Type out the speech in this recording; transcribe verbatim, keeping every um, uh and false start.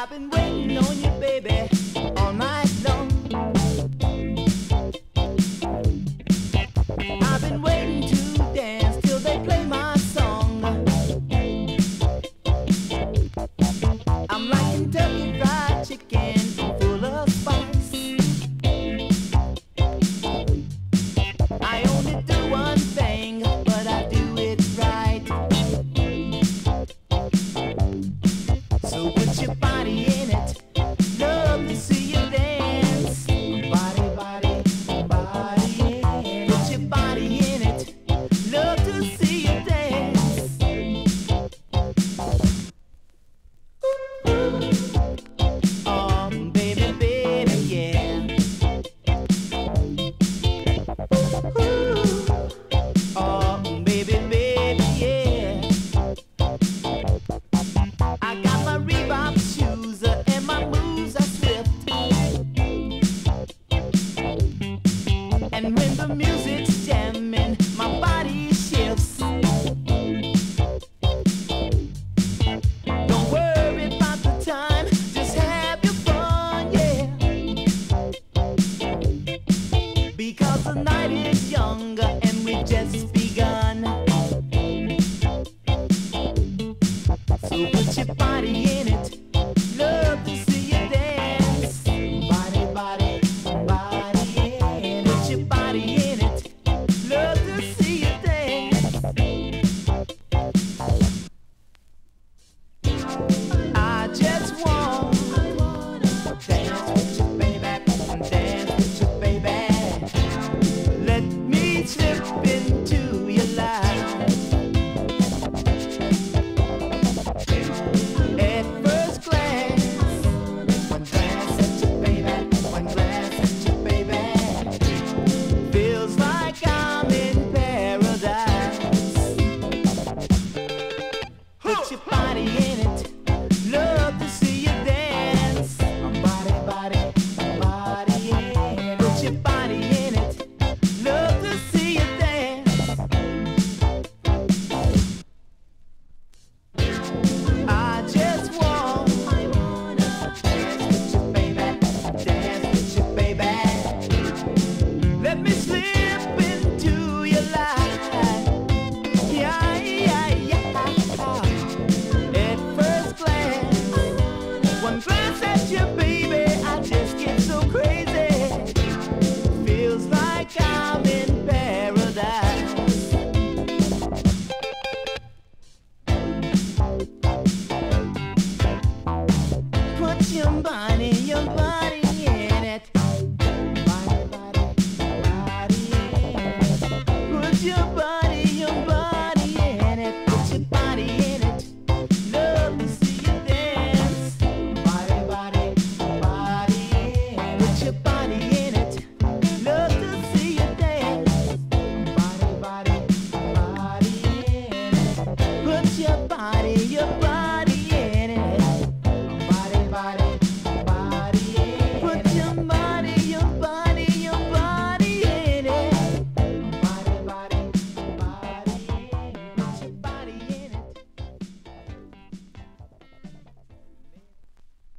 I've been waiting on you, baby, all night long. I've been waiting to dance till they play my song. I'm like Kentucky Fried Chicken, full of spice. I only do one thing, but I do it right. So put your body in it, love to see you dance. Body, body, body in it. Put your body in it, love to see you dance. Ooh, oh, baby, baby, yeah. Ooh, oh, baby, baby, yeah. I got my Reebok shoes uh, and my moves are swift. And when the music's jamming, my body shifts. Don't worry about the time, just have your fun, yeah. Because the night is young and we've just begun. So put your body in it, love to see you dance. Body, body, body in it. Put your body in it, love to see you dance. I just want to dance with you, baby, dance with you, baby. Let me slip into your life. At first glance, one glance at you, baby, one glance at you, baby, feels like I'm in paradise. Put your body in it, love to see you dance. Body, body, body in it. Put your body in it, love to see you dance. I just want to dance with you, baby, dance with you, baby. Let me slip into your life. Yeah, yeah, yeah. At first glance, one glance at you, baby, I just get so crazy. Feels like I'm in paradise. Put your mind